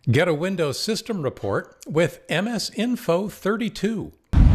Get a Windows system report with MSINFO32.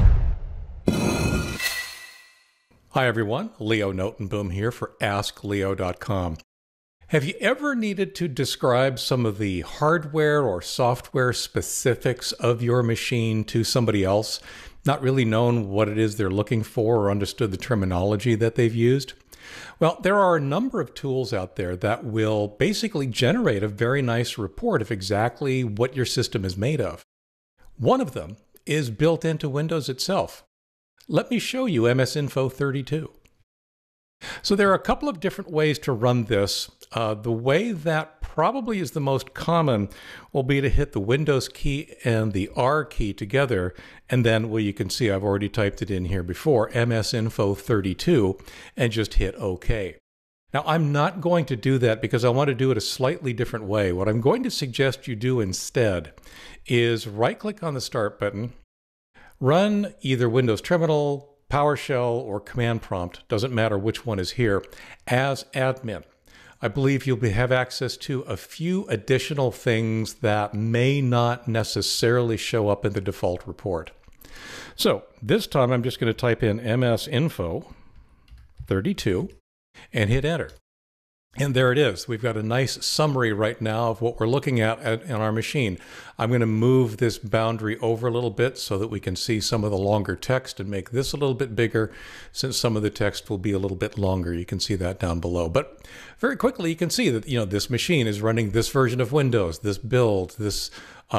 Hi everyone, Leo Notenboom here for askleo.com. Have you ever needed to describe some of the hardware or software specifics of your machine to somebody else, not really known what it is they're looking for or understood the terminology that they've used? Well, there are a number of tools out there that will basically generate a very nice report of exactly what your system is made of. One of them is built into Windows itself. Let me show you MSINFO32. So there are a couple of different ways to run this. The way that probably is the most common will be to hit the Windows key and the R key together, and then, well, you can see I've already typed it in here before, MSINFO32, and just hit OK. Now, I'm not going to do that because I want to do it a slightly different way. What I'm going to suggest you do instead is right-click on the Start button, run either Windows Terminal, PowerShell, or Command Prompt, doesn't matter which one is here, as admin. I believe you'll have access to a few additional things that may not necessarily show up in the default report. So this time I'm just going to type in MSINFO32 and hit enter. And there it is. We've got a nice summary right now of what we're looking at in our machine. I'm going to move this boundary over a little bit so that we can see some of the longer text and make this a little bit bigger, since some of the text will be a little bit longer. You can see that down below. But very quickly, you can see that, this machine is running this version of Windows, this build, this,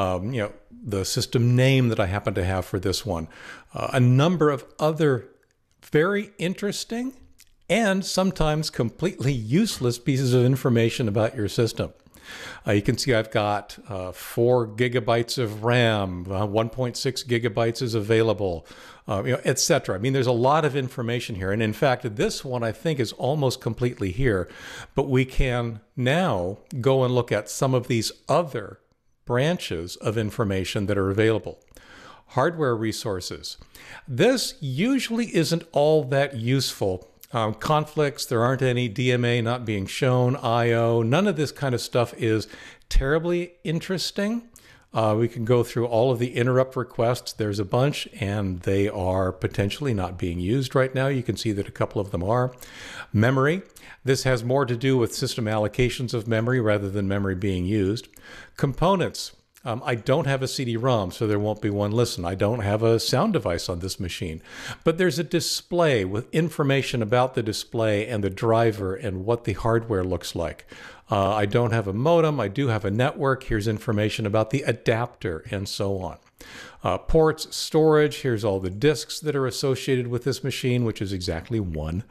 the system name that I happen to have for this one. A number of other very interesting and sometimes completely useless pieces of information about your system. You can see I've got 4 gigabytes of RAM, 1.6 gigabytes is available, etc. I mean, there's a lot of information here. And in fact, this one I think is almost completely here. But we can now go and look at some of these other branches of information that are available. Hardware resources. This usually isn't all that useful. Conflicts, there aren't any, DMA not being shown, IO, none of this kind of stuff is terribly interesting. We can go through all of the interrupt requests. There's a bunch, and they are potentially not being used right now. You can see that a couple of them are. Memory, this has more to do with system allocations of memory rather than memory being used. Components. I don't have a CD-ROM, so there won't be one. Listen, I don't have a sound device on this machine, but there's a display with information about the display and the driver and what the hardware looks like. I don't have a modem. I do have a network. Here's information about the adapter and so on. Ports, storage, here's all the disks that are associated with this machine, which is exactly one.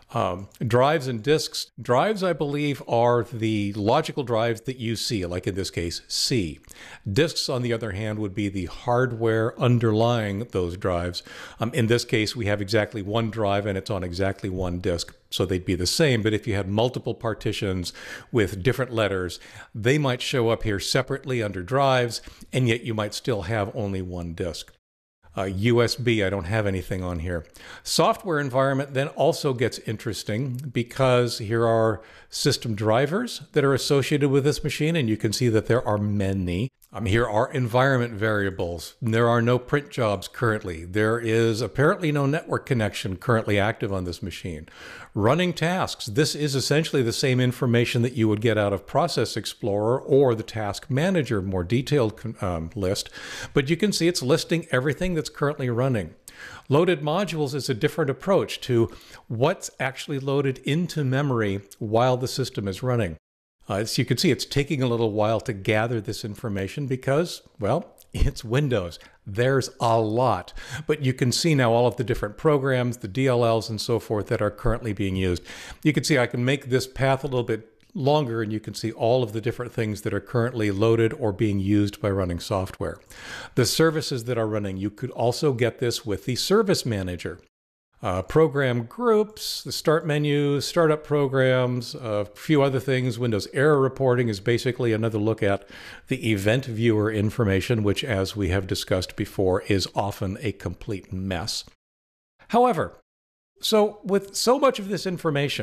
Drives and disks. Drives, I believe, are the logical drives that you see, like in this case, C. Disks, on the other hand, would be the hardware underlying those drives. In this case, we have exactly one drive and it's on exactly one disk, so they'd be the same. But if you had multiple partitions with different letters, they might show up here separately under drives, and yet you might still have only one disk. USB, I don't have anything on here. Software environment then also gets interesting because here are system drivers that are associated with this machine, and you can see that there are many. Here are environment variables. There are no print jobs currently. There is apparently no network connection currently active on this machine. Running tasks. This is essentially the same information that you would get out of Process Explorer or the Task Manager, more detailed list, but you can see it's listing everything that's currently running. Loaded modules is a different approach to what's actually loaded into memory while the system is running. As you can see, it's taking a little while to gather this information because, well, it's Windows. There's a lot. But you can see now all of the different programs, the DLLs and so forth that are currently being used. You can see I can make this path a little bit longer, and you can see all of the different things that are currently loaded or being used by running software. The services that are running, you could also get this with the Service Manager. Program groups, the start menu, startup programs, a few other things. Windows error reporting is basically another look at the event viewer information, which, as we have discussed before, is often a complete mess. However, with so much of this information,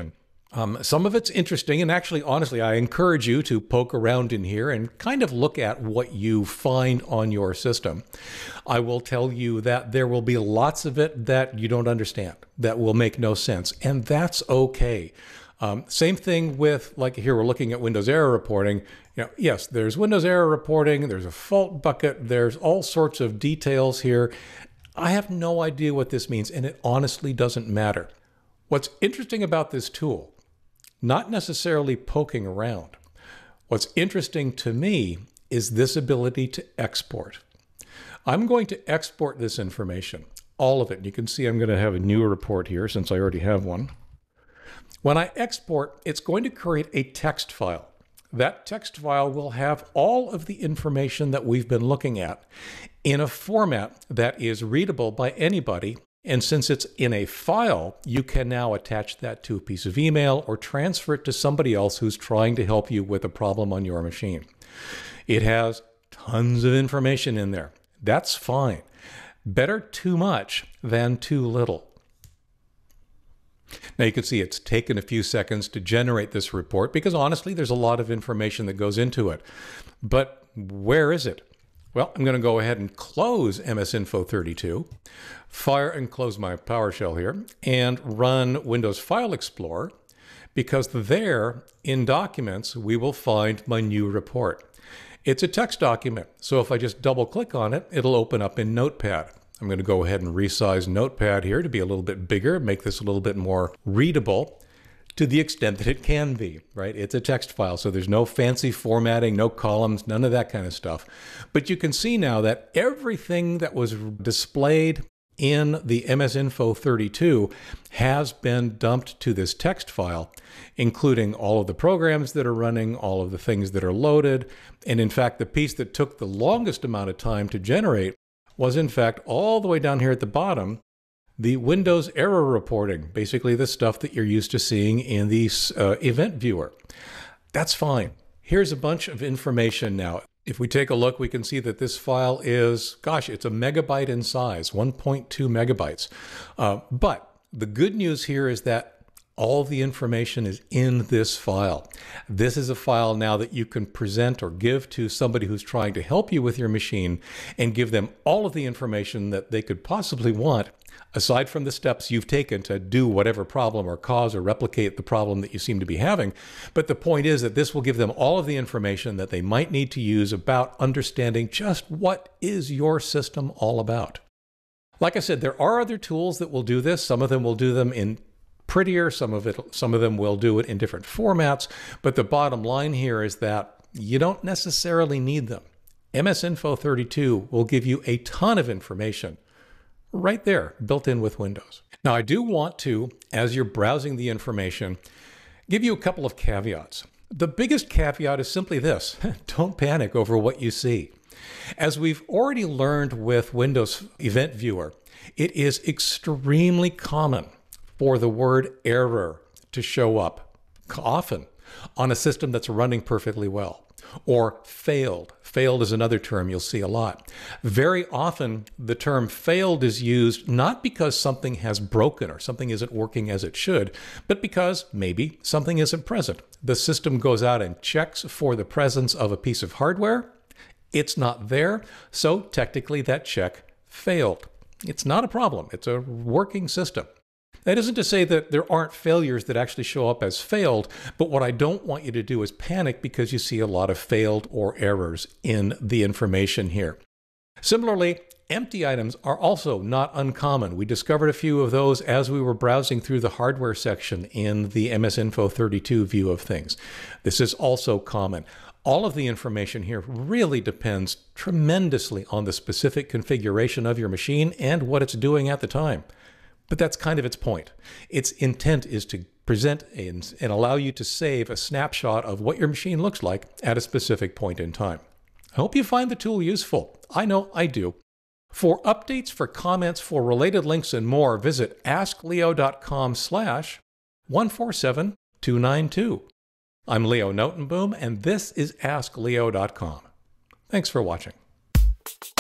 Some of it's interesting, and actually, honestly, I encourage you to poke around in here and kind of look at what you find on your system. I will tell you that there will be lots of it that you don't understand, that will make no sense, and that's okay. Same thing with, like here, we're looking at Windows error reporting. Yes, there's Windows error reporting, there's a fault bucket, there's all sorts of details here. I have no idea what this means, and it honestly doesn't matter. What's interesting about this tool, not necessarily poking around. What's interesting to me is this ability to export. I'm going to export this information, all of it. You can see I'm going to have a new report here since I already have one. When I export, it's going to create a text file. That text file will have all of the information that we've been looking at in a format that is readable by anybody. And since it's in a file, you can now attach that to a piece of email or transfer it to somebody else who's trying to help you with a problem on your machine. It has tons of information in there. That's fine. Better too much than too little. Now you can see it's taken a few seconds to generate this report because honestly, there's a lot of information that goes into it. But where is it? Well, I'm going to go ahead and close MSINFO32, fire and close my PowerShell here, and run Windows File Explorer, because there, in Documents, we will find my new report. It's a text document, so if I just double-click on it, it'll open up in Notepad. I'm going to go ahead and resize Notepad here to be a little bit bigger, make this a little bit more readable, to the extent that it can be, right? It's a text file, so there's no fancy formatting, no columns, none of that kind of stuff. But you can see now that everything that was displayed in the MSINFO32 has been dumped to this text file, including all of the programs that are running, all of the things that are loaded. And in fact, the piece that took the longest amount of time to generate was in fact all the way down here at the bottom, the Windows error reporting, basically the stuff that you're used to seeing in the event viewer. That's fine. Here's a bunch of information now. If we take a look, we can see that this file is, gosh, it's a megabyte in size, 1.2 megabytes. But the good news here is that all the information is in this file. This is a file now that you can present or give to somebody who's trying to help you with your machine and give them all of the information that they could possibly want, aside from the steps you've taken to do whatever problem or cause or replicate the problem that you seem to be having. But the point is that this will give them all of the information that they might need to use about understanding just what is your system all about. Like I said, there are other tools that will do this. Some of them will do them in prettier, some of them will do it in different formats. But the bottom line here is that you don't necessarily need them. MSINFO32 will give you a ton of information right there, built in with Windows. Now, I do want to, as you're browsing the information, give you a couple of caveats. The biggest caveat is simply this: don't panic over what you see. As we've already learned with Windows Event Viewer, it is extremely common for the word error to show up often on a system that's running perfectly well. Or failed. Failed is another term you'll see a lot. Very often, the term failed is used not because something has broken or something isn't working as it should, but because maybe something isn't present. The system goes out and checks for the presence of a piece of hardware. It's not there, so technically that check failed. It's not a problem. It's a working system. That isn't to say that there aren't failures that actually show up as failed, but what I don't want you to do is panic because you see a lot of failed or errors in the information here. Similarly, empty items are also not uncommon. We discovered a few of those as we were browsing through the hardware section in the MSINFO32 view of things. This is also common. All of the information here really depends tremendously on the specific configuration of your machine and what it's doing at the time. But that's kind of its point. Its intent is to present and allow you to save a snapshot of what your machine looks like at a specific point in time. I hope you find the tool useful. I know I do. For updates, for comments, for related links and more, visit askleo.com/147292. I'm Leo Notenboom, and this is askleo.com. Thanks for watching.